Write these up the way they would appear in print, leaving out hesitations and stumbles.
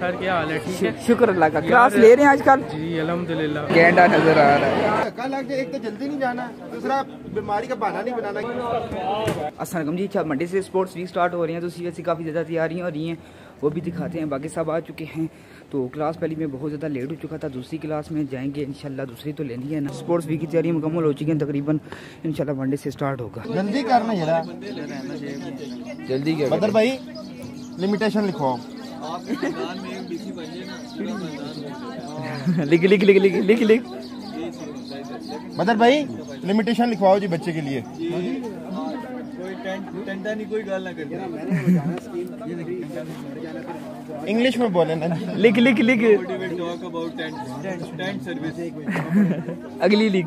Sir क्या हाल है? ठीक है, शुक्र अल्लाह का। क्लास ले रहे हैं आजकल? जी अल्हम्दुलिल्लाह। गेंडा नजर आ रहा है। धक्का लग जाए, एक तो जल्दी नहीं जाना, दूसरा बीमारी का बहाना नहीं बनाना। अस्सलाम वालेकुम जी, मंडे से स्पोर्ट्स वीक स्टार्ट हो रही हैं तो इसी वजह से काफ़ी ज़्यादा तैयारियाँ हो रही हैं, वो भी दिखाते हैं। बाकी सब आ चुके हैं। तो क्लास पहली में बहुत ज़्यादा लेट हो चुका था, दूसरी क्लास में जाएंगे इंशाल्लाह। दूसरी तो लेनी है ना। स्पोर्ट्स वीक की तैयारी मुकम्मल हो चुकी है तकरीबन, इंशाल्लाह मंडे से स्टार्ट होगा। जल्दी करना जरा, जल्दी क्या बदर भाई लिमिटेशन लिखवाओ। लिख लिख लिख लिख लिख लिख बदर भाई लिमिटेशन लिखवाओ जी बच्चे के लिए। इंग्लिश में बोले ना, लिख लिख लिख अगली लिख।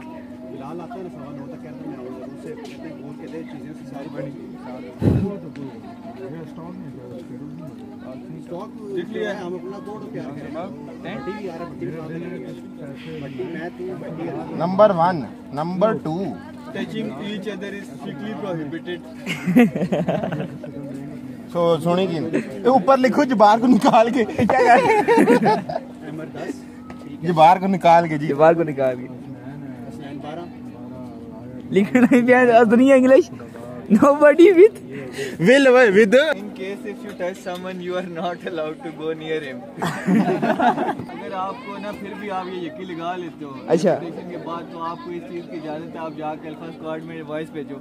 Number 1, number 2 Touching each other is strictly prohibited. सुनेगी ऊपर लिखो जबार को निकाल के। जबार को निकाल के जी, जबार को निकाल के लिखना ही दुनिया English. Nobody with with In case if you touch someone, you are not allowed to go near him. अगर आपको ना फिर भी आप ये यकीन लगा लेते हो अच्छा के बाद, तो आपको इस चीज की इजाजत है, आप जाके अल्फा स्क्वाड में वॉइस भेजो।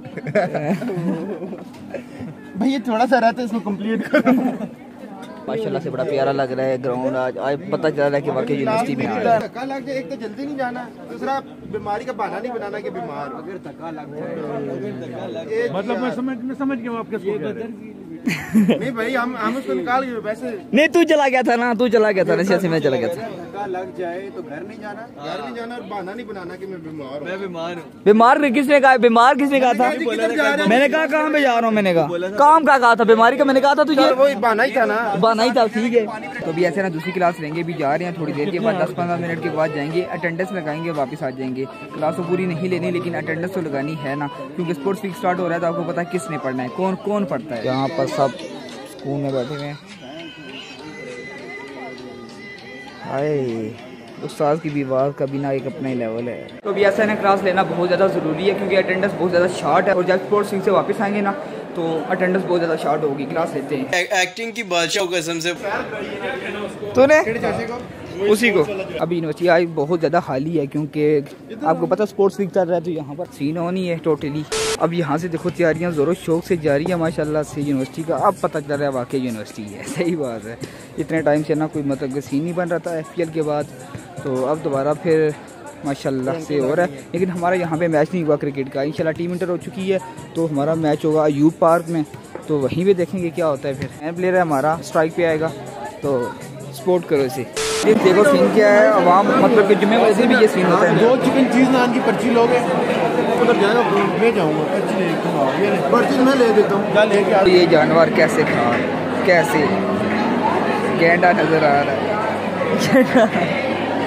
भाई ये थोड़ा सा रहता है, इसको कंप्लीट करो। माशाल्लाह से बड़ा प्यारा लग रहा है ग्राउंड। आज पता चल रहा है कि वाकई यूनिवर्सिटी में आ रहा है। धक्का लग जाए, एक तो जल्दी नहीं जाना, दूसरा बीमारी का बहाना नहीं बनाना कि बीमार हो। अगर धक्का लग जाए मतलब मैं समझ गया आप किसको कह रहे हैं। नहीं भाई हम उसको निकाल गए वैसे। नहीं तू चला गया था ना, तू चला गया था ना, जैसे मैं चला गया था। धक्का लग जाए तो घर नहीं जाना, और बहाना नहीं बनाना कि मैं बीमार हूँ। मैं बीमार हूँ। बीमार किसने कहा? बीमार किसने कहा था? मैंने कहा कहाँ पे जा रहा हूँ? मैंने कहा काम का कहा था, बीमारी का मैंने कहा था तुझे। वही बहाना ही था ना, बहाना ही था। ठीक है, तो अभी ऐसे ना दूसरी क्लास लेंगे, भी जा रहे हैं थोड़ी देर के बाद, 10-15 मिनट के बाद जाएंगे, अटेंडेंस लगाएंगे और वापस आ जाएंगे। क्लास तो पूरी नहीं लेनी लेकिन अटेंडेंस तो लगानी है ना, क्योंकि स्पोर्ट्स वीक स्टार्ट हो रहा है तो आपको पता है किसने पढ़ना है, कौन कौन पढ़ता है। यहाँ पर सब स्कूल में बैठे हुए हैं। हाय उस्ताद की भी आवाज़ का बिना एक अपना ही लेवल है। तो अभी ऐसा ना क्लास लेना बहुत ज़्यादा ज़रूरी है, क्योंकि अटेंडेंस बहुत ज़्यादा शॉर्ट है और जब स्पोर्ट्स वीक से वापस आएंगे ना तो अटेंडेंस बहुत ज़्यादा शॉर्ट होगी। क्लास लेते हैं। एक्टिंग की बादशाह कसम से तूने उसी को। अभी यूनिवर्सिटी आज बहुत ज़्यादा खाली है, क्योंकि आपको पता स्पोर्ट्स वीक चल रहा है तो यहाँ पर सीन होनी है टोटली। अब यहाँ से देखो तैयारियाँ ज़ोरों शौक से जारी है माशाल्लाह से यूनिवर्सिटी का। अब पता चल रहा है वाकई यूनिवर्सिटी है, सही बात है। इतने टाइम से ना कोई मतलब सीन नहीं बन रहा था FPL के बाद, तो अब दोबारा फिर माशाल्लाह से हो रहा है। लेकिन हमारा यहाँ पे मैच नहीं हुआ क्रिकेट का, इंशाल्लाह टीम इंटर हो चुकी है तो हमारा मैच होगा अयूब पार्क में, तो वहीं पे देखेंगे क्या होता है। फिर नया प्लेयर है हमारा, स्ट्राइक पे आएगा तो सपोर्ट करो इसे। ये देखो सीन क्या है, अवाम मतलब कि जुम्मे वाले दिन भी ये सीन होता है। 2 चिकन चीज नान की पर्ची लोगे उधर जाएगा, मैं जाऊँगा पर्ची मैं ले देता हूँ, क्या लेके आ। ये जानवर कैसे खा, कैसे गेंडा नजर आ रहा है।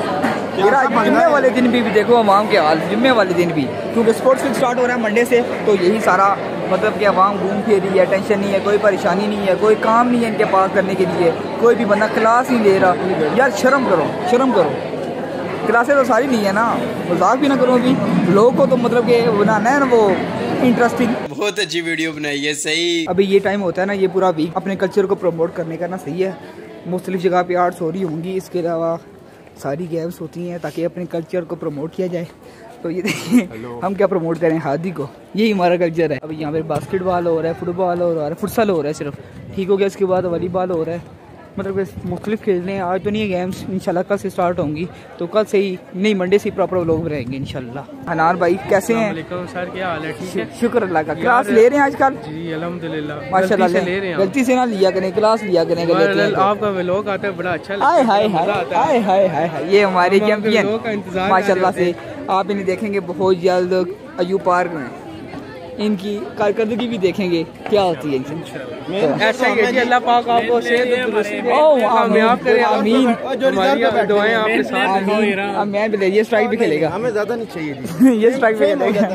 जुम्मे वाले दिन भी देखो अवाम के हाल, जुम्मे वाले दिन भी, क्योंकि स्पोर्ट्स वीक स्टार्ट हो रहा है मंडे से, तो यही सारा मतलब कि अवाम घूम फिर रही है, टेंशन नहीं है, कोई परेशानी नहीं है, कोई काम नहीं है इनके पास करने के लिए, कोई भी बंदा क्लास नहीं ले रहा। यार शर्म करो, शर्म करो। क्लासें तो सारी नहीं है ना, मजाक भी ना करो। अभी लोगों को तो मतलब कि बनाना है ना वो इंटरेस्टिंग। बहुत अच्छी वीडियो बनाई है, सही। अभी ये टाइम होता है ना, ये पूरा वीक अपने कल्चर को प्रमोट करने का ना, सही है। मुख्तलिफ जगह पे आर्ट्स हो रही होंगी, इसके अलावा सारी गेम्स होती हैं ताकि अपने कल्चर को प्रमोट किया जाए। तो ये देखिए हम क्या प्रमोट करें, हादी को, यही हमारा कल्चर है। अभी यहाँ पे बास्केटबॉल हो रहा है, फुटबॉल हो रहा है, फुटसल हो रहा है सिर्फ, ठीक हो गया। इसके बाद वॉलीबॉल हो रहा है, मतलब मुख्तलिफ खेलने हैं। आज तो नहीं है गेम्स, इंशाल्लाह कल से स्टार्ट होंगी, तो कल से ही नहीं मंडे से प्रॉपर व्लॉग में रहेंगे इंशाल्लाह। हनान भाई कैसे हैं? सर क्या हाल है? ठीक है, शुक्र अल्लाह का। क्लास ले रहे हैं आजकल? जी अल्हम्दुलिल्लाह। माशाल्लाह ले रहे हैं, गलती से ना लिया करें, क्लास लिया करें। आपका व्लॉग आता है बड़ा अच्छा लगता है। हाय हाय हाय हाय हाय हाय, ये हमारे चैंपियन माशाल्लाह से आप इन्हें देखेंगे बहुत जल्द अयूब पार्क में। इनकी कारकर्दगी भी देखेंगे क्या होती है इनसे। ऐसा ही है जी, अल्लाह पाक आपको सेहत तंदुरुस्ती दे, कामयाब करे, आमीन। हमारी दुआएं आपके साथ हैं। अब मैं भी ये स्ट्राइक भी खेलेगा, हमें ज्यादा नहीं चाहिए ये स्ट्राइक भी खेलेगा।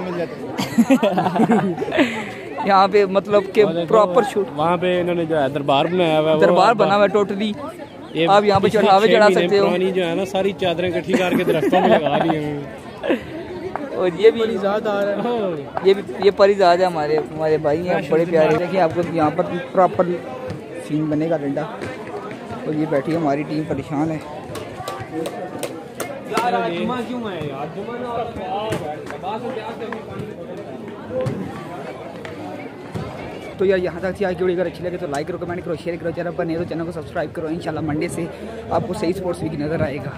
यहाँ पे मतलब के प्रॉपर शूट, वहाँ पे इन्होंने जो है दरबार बनाया हुआ है, दरबार बना हुआ है टोटली। आप यहाँ पे चढ़ावे चढ़ा सकते हो। पुरानी जो है ना सारी चादरें इकट्ठी करके दरख्तों में लगा दी हैं। और ये भी परिजात आ रहा है, ये परिजात है हमारे भाई हैं बड़े प्यारे। देखिए आपको यहाँ पर प्रॉपर सीन बनेगा डंडा। और ये बैठी हमारी टीम परेशान है। तो यार यहाँ तक थी आज की वीडियो। अगर अच्छी लगे तो लाइक करो, कमेंट करो, शेयर करो। चैनल पर नहीं तो चैनल को सब्सक्राइब करो। इंशाल्लाह मंडे से आपको सही स्पोर्ट्स वीक नज़र आएगा।